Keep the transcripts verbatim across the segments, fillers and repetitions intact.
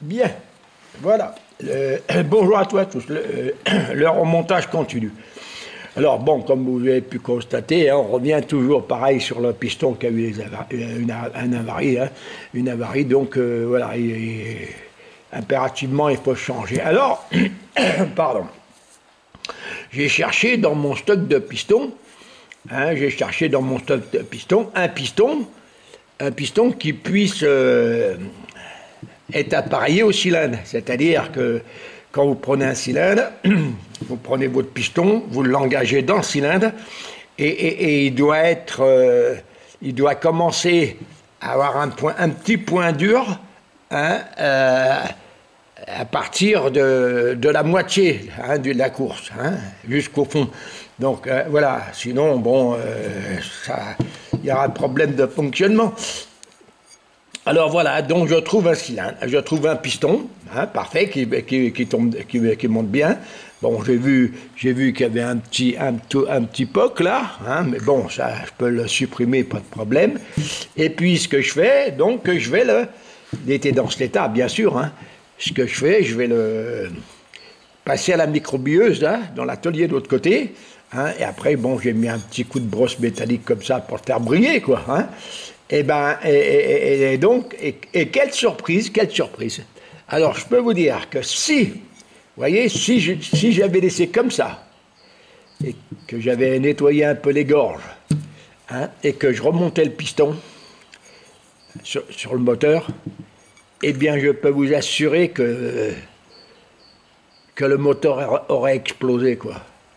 Bien, voilà. Euh, bonjour à toi tous. Le, euh, le remontage continue. Alors bon, comme vous avez pu constater, hein, on revient toujours pareil sur le piston qui a eu une, un avarie, hein, une avarie. Donc euh, voilà, il, il, impérativement il faut changer. Alors, pardon, j'ai cherché dans mon stock de pistons, hein, j'ai cherché dans mon stock de pistons un piston, un piston qui puisse euh, est appareillé au cylindre. C'est-à-dire que quand vous prenez un cylindre, vous prenez votre piston, vous l'engagez dans le cylindre, et, et, et il doit être, euh, il doit commencer à avoir un, point, un petit point dur, hein, euh, à partir de, de la moitié hein, de la course, hein, jusqu'au fond. Donc euh, voilà, sinon, bon, euh, ça, il y aura un problème de fonctionnement. Alors voilà, donc je trouve un cylindre, je trouve un piston, hein, parfait, qui, qui, qui, tombe, qui, qui monte bien. Bon, j'ai vu, j'ai vu qu'il y avait un petit, un, un petit poc là, hein, mais bon, ça, je peux le supprimer, pas de problème. Et puis ce que je fais, donc, je vais le, il était dans cet état, bien sûr, hein, ce que je fais, je vais le passer à la microbieuse, là, dans l'atelier de l'autre côté, hein, et après, bon, j'ai mis un petit coup de brosse métallique comme ça pour le faire briller, quoi, hein. Et ben, et, et, et donc, et, et quelle surprise, quelle surprise. Alors, je peux vous dire que si, vous voyez, si, je, si j'avais laissé comme ça, et que j'avais nettoyé un peu les gorges, hein, et que je remontais le piston sur, sur le moteur, eh bien, je peux vous assurer que, que le moteur aurait explosé, quoi.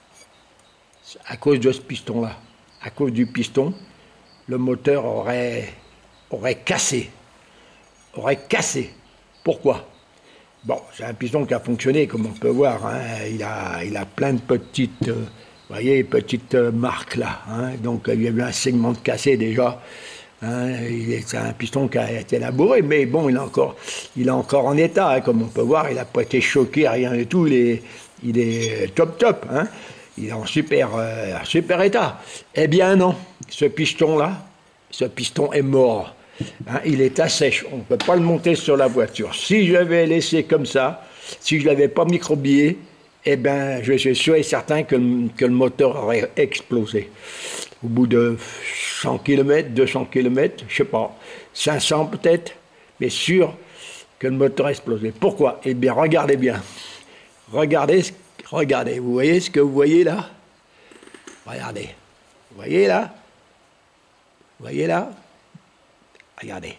À cause de ce piston-là. À cause du piston, le moteur aurait, aurait cassé. Aurait cassé. Pourquoi? Bon, c'est un piston qui a fonctionné, comme on peut voir. Hein. Il, a, il a plein de petites, euh, vous voyez, petites euh, marques là. Hein. Donc, il y a eu un segment de cassé déjà. Hein. C'est un piston qui a été labouré, mais bon, il est encore, il est encore en état. Hein. Comme on peut voir, il n'a pas été choqué, rien du tout. Il est, il est top top. Hein. Il est en super, euh, super état. Eh bien non, ce piston-là, ce piston est mort. Hein, il est à sèche, on ne peut pas le monter sur la voiture. Si je l'avais laissé comme ça, si je ne l'avais pas microbillé, eh bien, je suis sûr et certain que, que le moteur aurait explosé. Au bout de cent kilomètres, deux cents kilomètres, je ne sais pas, cinq cents peut-être, mais sûr que le moteur a explosé. Pourquoi? Eh bien, regardez bien. Regardez ce Regardez, vous voyez ce que vous voyez là? Regardez. Vous voyez là? Vous voyez là? Regardez.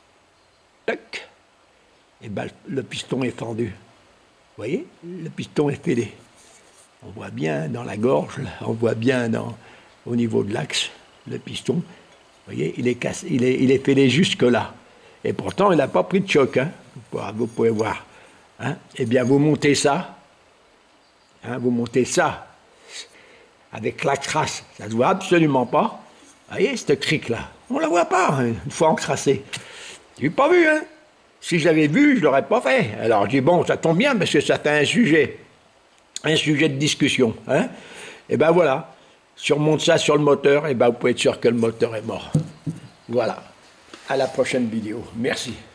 Tac. Et bien, le piston est fendu. Vous voyez? Le piston est fêlé. On voit bien dans la gorge, là, on voit bien dans, au niveau de l'axe, le piston. Vous voyez, il est, cassé, il est, il est fêlé jusque là. Et pourtant, il n'a pas pris de choc. Hein? Vous, vous pouvez voir. Hein? Eh bien, vous montez ça. Hein, vous montez ça avec la crasse, ça ne se voit absolument pas. Vous voyez, cette crique-là, on ne la voit pas, hein, une fois encrassée. Je n'ai pas vu, hein. Si je l'avais vu, je ne l'aurais pas fait. Alors je dis, bon, ça tombe bien, parce que ça fait un sujet, un sujet de discussion. Hein. Et ben voilà, si on monte ça sur le moteur, et ben vous pouvez être sûr que le moteur est mort. Voilà, à la prochaine vidéo. Merci.